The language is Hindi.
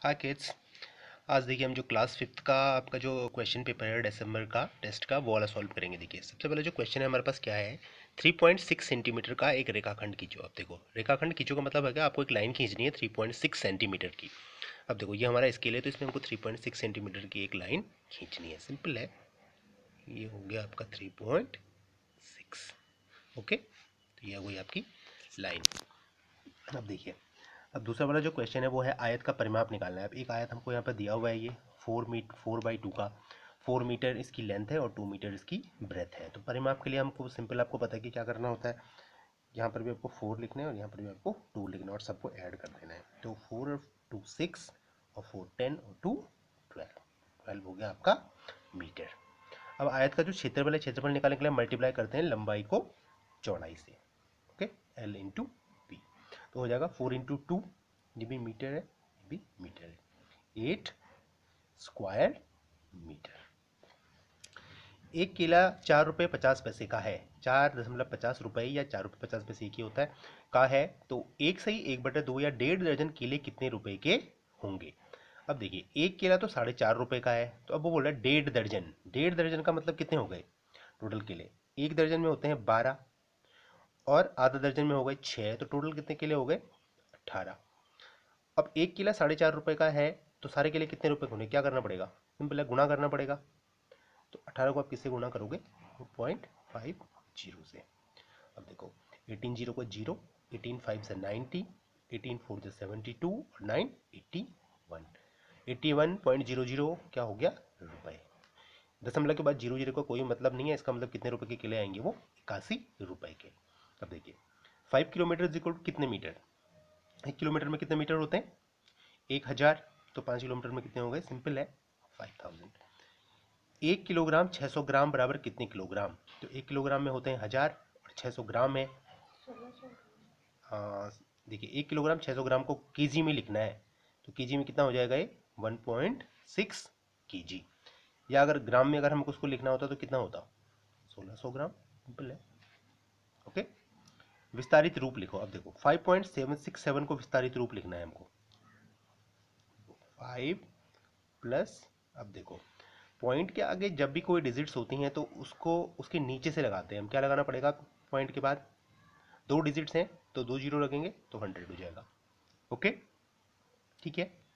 हाय किड्स। आज देखिए हम जो क्लास फिफ्थ का आपका जो क्वेश्चन पेपर है दिसंबर का टेस्ट का वो वाला सॉल्व करेंगे। देखिए सबसे पहले जो क्वेश्चन है हमारे पास क्या है, 3.6 सेंटीमीटर का एक रेखाखंड खींचो। अब देखो रेखाखंड खींचो का मतलब है कि आपको एक लाइन खींचनी है 3.6 सेंटीमीटर की। अब देखो ये हमारा स्केल है तो इसमें हमको 3.6 सेंटीमीटर की एक लाइन खींचनी है। सिंपल है, ये हो गया आपका 3.6। ओके, तो ये हो गई आपकी लाइन। अब देखिए, अब दूसरा वाला जो क्वेश्चन है वो है आयत का परिमाप निकालना है। अब एक आयत हमको यहाँ पर दिया हुआ है, ये 4/2 का 4 मीटर इसकी लेंथ है और 2 मीटर इसकी ब्रेथ है। तो परिमाप के लिए हमको सिंपल आपको पता है कि क्या करना होता है, यहाँ पर भी आपको 4 लिखना है और यहाँ पर भी आपको 2 लिखना है और सबको ऐड कर देना है। तो 4 और 2 6 और 4 10 और 2 12 हो गया आपका मीटर। अब आयत का जो क्षेत्रफल है, क्षेत्रफल निकालने के लिए मल्टीप्लाई करते हैं लंबाई को चौड़ाई से। ओके, L इंटू पी, तो हो जाएगा 4 इंटू 2, ये भी मीटर है, ये भी मीटर है, 8 स्क्वायर मीटर। एक केला 4 रुपये 50 पैसे का है, 4.50 रुपये या 4 रुपये 50 पैसे एक ही होता है का है, तो 1/2 या 1.5 दर्जन केले कितने रुपए के होंगे। अब देखिए एक केला तो 4.5 रुपये का है, तो अब वो बोल रहा है 1.5 दर्जन। 1.5 दर्जन का मतलब कितने हो गए टोटल केले, एक दर्जन में होते हैं 12 और आधा दर्जन में हो गए 6, तो टोटल कितने केले हो गए 18। अब एक केला 4.5 रुपये का है, तो सारे केले कितने रुपए के होंगे, क्या करना पड़ेगा, सिंपल है गुना करना पड़ेगा। तो 18 को आप किससे गुना करोगे, 0.50 से। अब देखो 18 जीरो को जीरो, 18 5 से 90, 18 4 से 72 और 9 81। 81.00 क्या हो गया रुपए। दशमलव के बाद 00 का कोई मतलब नहीं है, इसका मतलब कितने रुपए के केले आएंगे, वो 81 रुपए के। अब देखिए 5 किलोमीटर इक्वल टू कितने मीटर, 1 किलोमीटर में कितने मीटर होते हैं 1000, तो 5 किलोमीटर में कितने हो गए, सिंपल है 5000। 1 किलोग्राम 600 ग्राम बराबर कितने किलोग्राम, तो 1 किलोग्राम में होते हैं 1000 और 600 ग्राम है, देखिए 1 किलोग्राम 600 ग्राम को केजी में लिखना है, तो केजी में कितना हो जाएगा ये 1.6 केजी। या अगर ग्राम में अगर हमको उसको लिखना होता तो कितना होता 1600 ग्राम। सिंपल है। ओके, विस्तारित रूप लिखो। अब देखो 5.767 को विस्तारित रूप लिखना है हमको, 5 प्लस, अब देखो पॉइंट के आगे जब भी कोई डिजिट्स होती हैं तो उसको उसके नीचे से लगाते हैं हम, क्या लगाना पड़ेगा पॉइंट के बाद, 2 डिजिट्स हैं तो 2 जीरो लगेंगे तो 100 हो जाएगा। ओके, ठीक है।